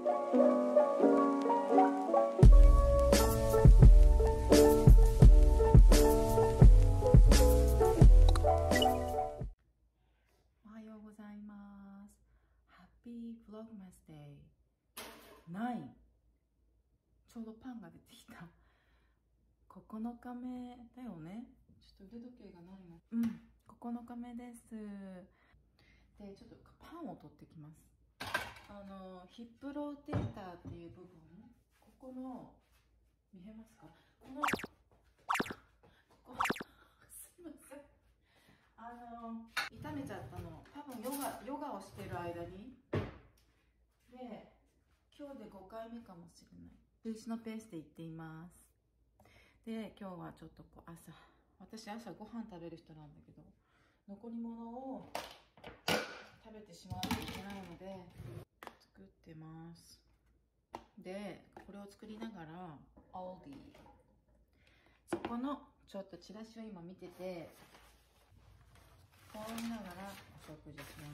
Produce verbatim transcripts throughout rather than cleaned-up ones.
おはようございます。ハッピーフログマスデーナイン。ちょうどパンが出てきた。ここのかめだよね。ちょっと腕時計がないの。うん、ここのかめです。で、ちょっとパンを取ってきます。あのヒップローテーターっていう部分、ここの見えますか？このここすいません。あの痛めちゃったの。多分ヨガヨガをしてる間に。で、今日でごかいめかもしれない。中止のペースで行っています。で、今日はちょっとこう朝、私朝ご飯食べる人なんだけど、残り物を食べてしまうといけないので作ってます。で、これを作りながらオーディ、そこのちょっとチラシを今見てて、こう見ながらお食事します。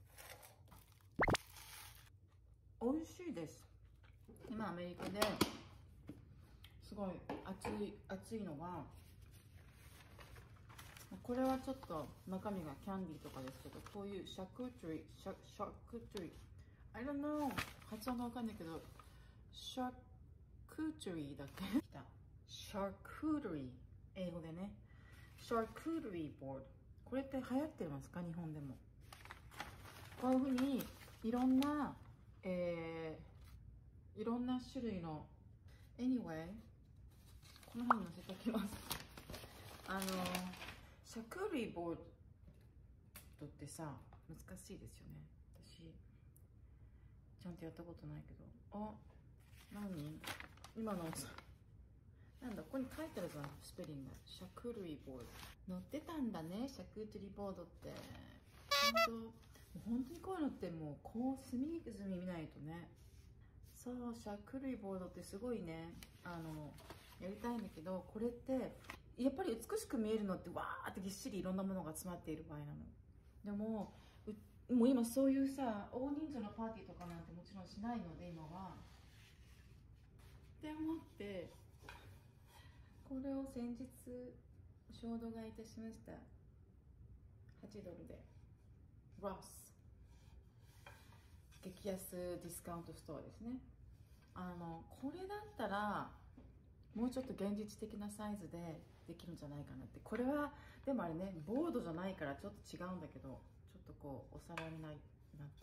美味しいです。今アメリカですごい暑い暑いのが、これはちょっと中身がキャンディーとかですけど、こういうシャクトリー、シャシャクトリー、I don't know、発音がわかんないけど、シャクトリーだっけ？来た。シャクトリー、英語でね。シャクトリーボード。これって流行ってますか？日本でも。こういうふうにいろんな、えー、いろんな種類の Anyway、 この辺に載せておきます。あのシャクトリーボードってさ、難しいですよね。私ちゃんとやったことないけど。あ、何今のさ、なんだ、ここに書いてあるじゃん、スペリング。シャクトリーボード載ってたんだね、シャクトリーボードって。本当、本当にこういうのってもうこう隅々見ないとね。そう、シャクトリーボードってすごいね、あのやりたいんだけど、これってやっぱり美しく見えるのってわーってぎっしりいろんなものが詰まっている場合なの。でももう今そういうさ、大人数のパーティーとかなんてもちろんしないので今は。って思って、これを先日衝動買いいたしました。はちドルでロス、激安ディスカウントストアですね。あのこれだったらもうちょっと現実的なサイズでできるんじゃないかなって。これはでもあれね、ボードじゃないからちょっと違うんだけど、ちょっとこうお皿になって、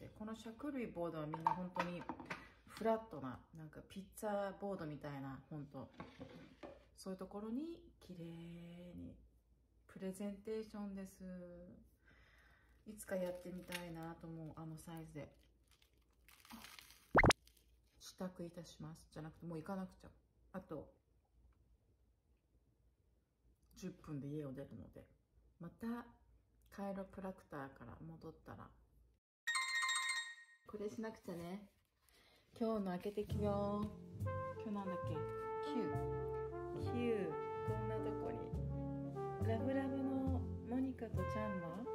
このシャクトリーボードはみんな本当にフラットな、なんかピッツァボードみたいな、本当そういうところに綺麗にプレゼンテーションです。いつかやってみたいなと思う、あのサイズで。支度いたします。じゃなくてもう行かなくちゃ。あとじゅっぷんで家を出るので、またカイロプラクターから戻ったらこれしなくちゃね。今日の開けてきよう。今日なんだっけ、キューキュー、こんなとこにラブラブのモニカとチャンは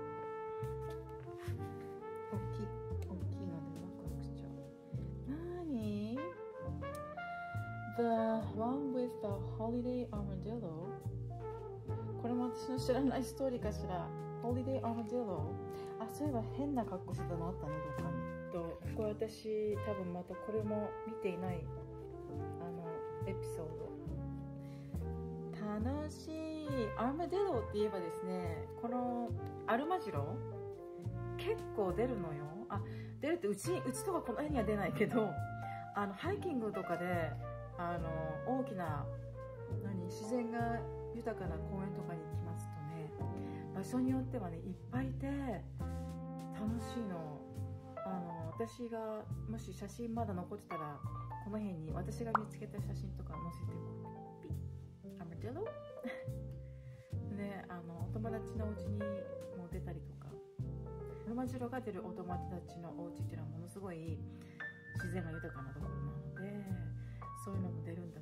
大きい大きいのでワクワクしちゃう。なーに The one with the holiday armadillo。これも私の知らないストーリーかしら。ホリデーアーマディロ。あ、そういえば変な格好してたのあったね、どっかに。と、これ私多分またこれも見ていないあのエピソード。楽しい。アーマディロって言えばですね、このアルマジロ結構出るのよ。あ、出るってうちうちとかこの辺には出ないけど、あのハイキングとかであの大きな何自然が豊かな公園とかに行きますとね、場所によってはねいっぱいいて楽しいの。あの私がもし写真まだ残ってたら、この辺に私が見つけた写真とか載せてこうピッアマディロで、あのお友達のお家にも出たりとか、アルマジロが出るお友達のお家っていうのはものすごい自然が豊かなところなので、そういうのも出るんだって。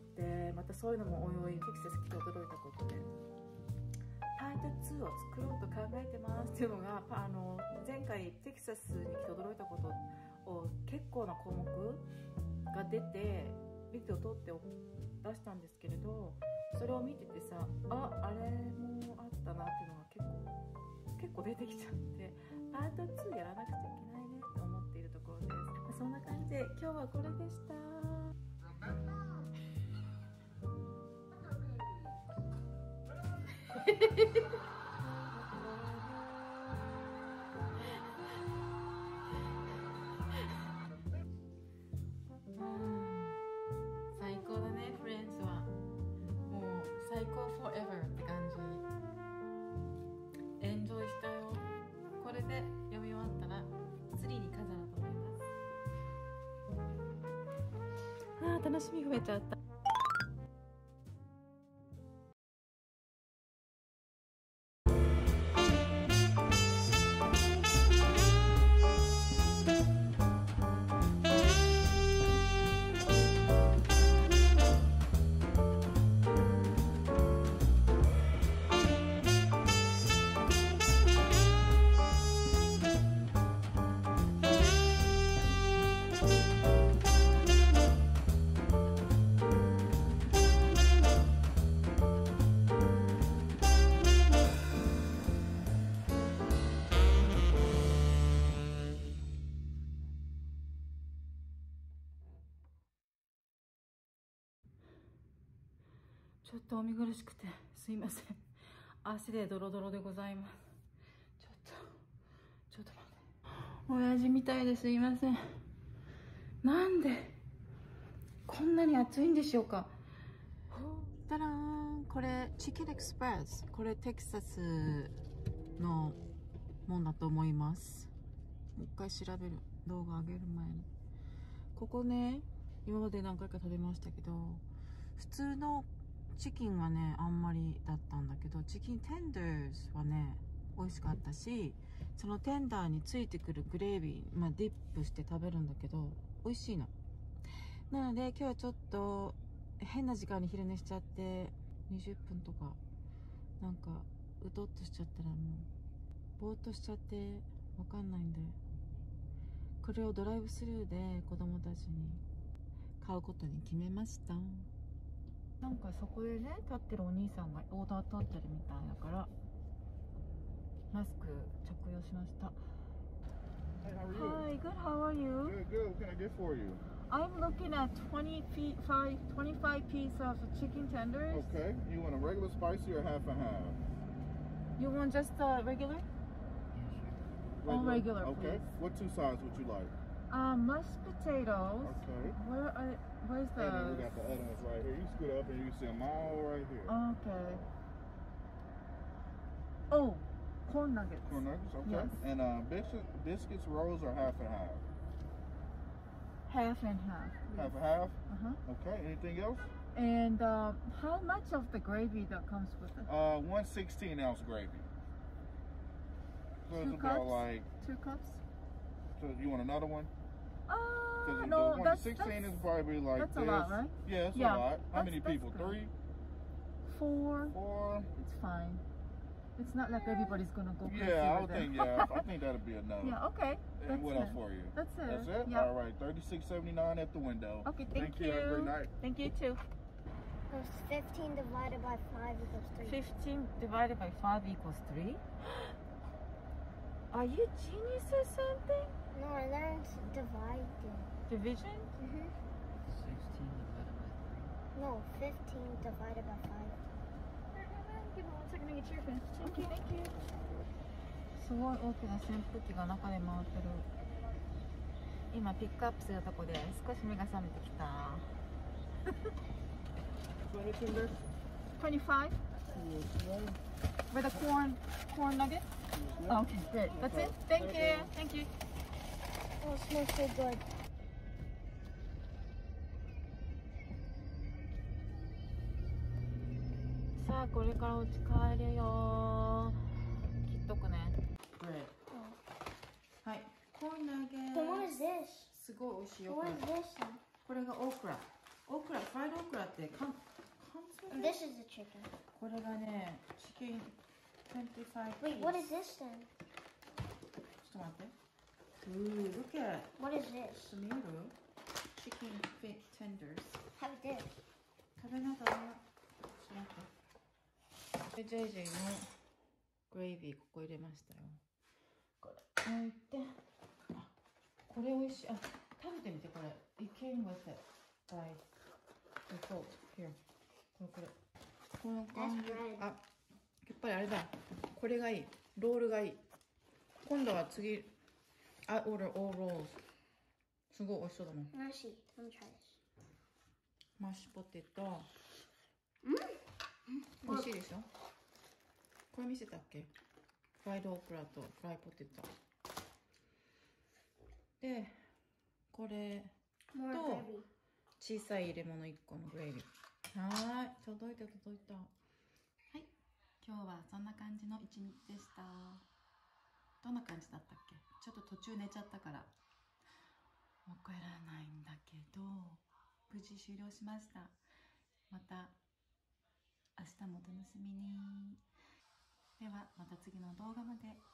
またそういうのもおいおいテキサス来て驚いたことで、パートツーを作ろうと考えてますっていうのが、あの前回テキサスに来て驚いたことを結構な項目が出てビデオ撮って出したんですけれど、それを見ててさ、あ、あれもあったなっていうのが結構結構出てきちゃって、パートツーやらなくちゃいけないねって思っているところです。そんな感じで今日はこれでした。最高だね、フレンズは。もう最高 forever って感じ。エンジョイしたよ。これで読み終わったらツリーに飾ろうと思います。あー、楽しみ増えちゃった。ちょっとお見苦しくてすいません。足でドロドロでございます。ちょっとちょっと待って、親父みたいですいません。なんでこんなに暑いんでしょうか。たらーん、これチキンエクスプレス、これテキサスのもんだと思います。もう一回調べる、動画上げる前に。ここね、今まで何回か食べましたけど、普通のチキンはねあんまりだったんだけど、チキンテンダーズはね美味しかったし、そのテンダーについてくるグレービー、まあ、ディップして食べるんだけど美味しいの。なので今日はちょっと変な時間に昼寝しちゃって、にじゅっぷんとかなんかうとっとしちゃったらもうぼーっとしちゃってわかんないんで、これをドライブスルーで子供たちに買うことに決めました。なんかそこでね立ってるお兄さんがオーダー取ってるみたいだからマスク着用しました。 Hey, how are you? Hi, good, how are you? Good, good. What can I get for you? I'm looking at twenty-five, twenty-five piece of chicken tenders. Okay. You want a regular spicy or half and half? You want just uh, regular? All regular, Okay. please. What two sides would you like? Uh, mashed potatoes. Okay. Where are, where's the... And then we got the other ones right here. You scoot up and you can see them all right here. Okay. Oh, corn nuggets. Corn nuggets, okay. Yes. And uh, biscuits, biscuits, rolls, or half and half? Half and half. Half and half? Uh-huh. Okay. Anything else? And uh, how much of the gravy that comes with it? Uh, one sixteen ounce gravy. So Two it's about cups? like. Two cups? So you want another one? Uh, Because no, the one that's, sixteen that's, is probably like that's this. a lot, right? Yeah, it's Yeah, a lot. How that's- many that's people? good. Three? four. Four? It's fine. It's not like everybody's gonna go crazy Yeah, I with would it. think, yeah, I think that'd be enough. Yeah, okay. And That's what it. else for you? That's it. That's it? Yeah. All right, thirty-six seventy-nine at the window. Okay, thank, Thank you. Have a great night. Thank you too. There's fifteen divided by five equals three. fifteen divided by five equals three? Are you genius or something? No, I learned dividing. Division? Mm-hmm. sixteen divided by three. No, fifteen divided by five. Give me one second to get your pen. Thank you, thank you. すごい大きな扇風機が中で回ってる。今ピックアップするとこで少し目が覚めてきた。twenty-five? With a corn corn nugget? Oh, okay, great. That's it? Thank you. Thank you. Oh, it smells so good. さあこれからお家帰るよ。切っとくね。はい。コーンナゲ Then what is this? すごい美味しいよ。こ What れ is this then? これがオークラ。オークラ、フライドオークラってかん、乾燥 And this is the chicken. これがね、チキンにじゅうご Wait, what is this then? ちょっと待って。 Ooh, look at What is this? tomato. Chicken fit tenders. Have this. 食べながらしなきゃ。で、ジェイジェイのグレイビーここ入れましたよ。これ置いて、あ、これ美味しい。あ、食べてみてこれ。It came with it. By default. Here. これこれ。この感じ。 That's bread. あ、やっぱりあれだ。これがいい。ロールがいい。今度は次。I order all rolls. すごい美味しそうだもん。 Nashi, let me try this. マッシュポテト。美味しいでしょ。これ見せたっけ？フライドオクラとフライポテト。で、これ More と gravy. 小さい入れ物いっこのグレイビー。はーい、届いた届いた。はい、今日はそんな感じの一日でした。どんな感じだったっけ？ちょっと途中寝ちゃったからわからないんだけど、無事終了しました。また明日もお楽しみに。ではまた次の動画まで。